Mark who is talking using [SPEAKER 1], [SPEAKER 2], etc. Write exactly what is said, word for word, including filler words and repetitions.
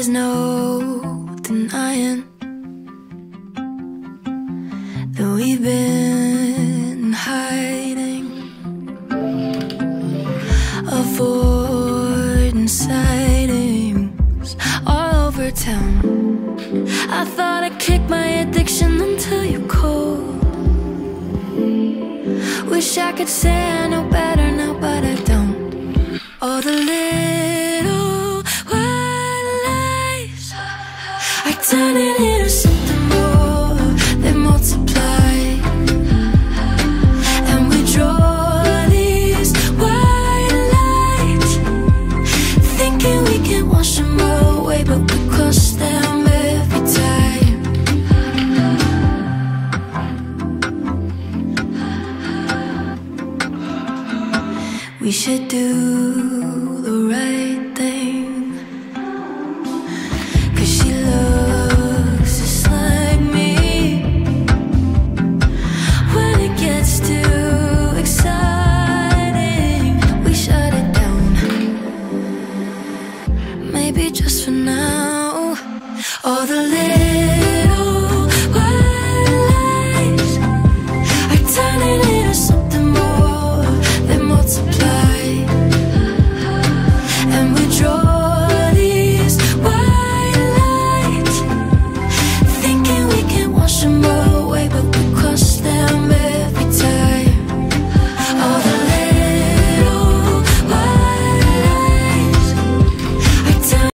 [SPEAKER 1] There's no denying that we've been hiding, avoiding sightings all over town. I thought I'd kick my addiction until you called. Wish I could say I know better now, but I don't. All the little white lies are turning into something more. They multiply, and we draw these white lines, thinking we can wash them away, but we cross them every time. We should do the right